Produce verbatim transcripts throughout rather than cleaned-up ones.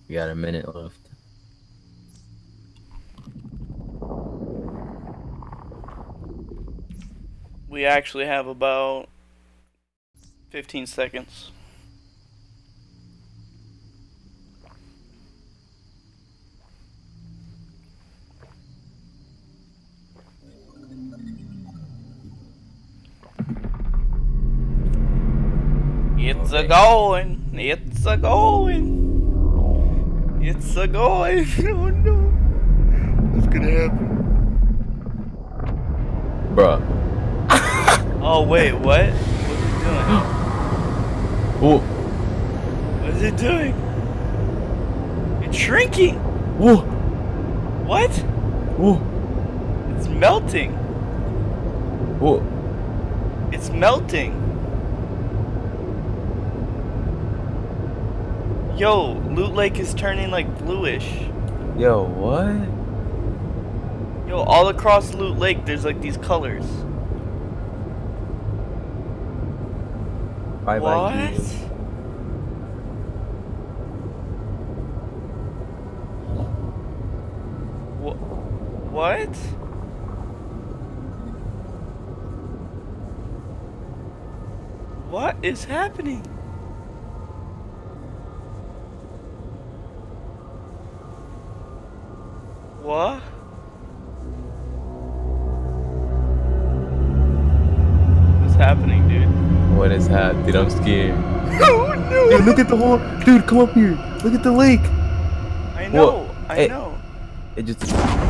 We got a minute left. We actually have about fifteen seconds. It's a going. It's a going. It's a going. Oh no. What's gonna happen? Bruh. Oh wait, what? What's it doing? Whoa. What is it doing? It's shrinking. Whoa. What? Whoa. It's melting. Whoa. It's melting. Yo, Loot Lake is turning like bluish. Yo, what? Yo, all across Loot Lake, there's like these colors. Bye What? bye. What? What? What is happening? What? What's happening, dude? What is happening? Dude, I'm scared. Oh no! Dude, look at the whole. Dude, come up here. Look at the lake. I know. Whoa. I Hey. know. It just.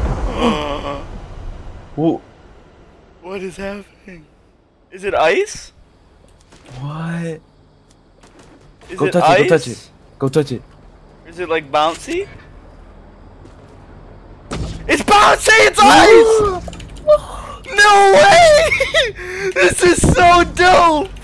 Whoa. What is happening? Is it ice? What? Is Go it touch ice? it. Go touch it. Go touch it. Is it like bouncy? It's bouncy! It's ice! No way! This is so dope!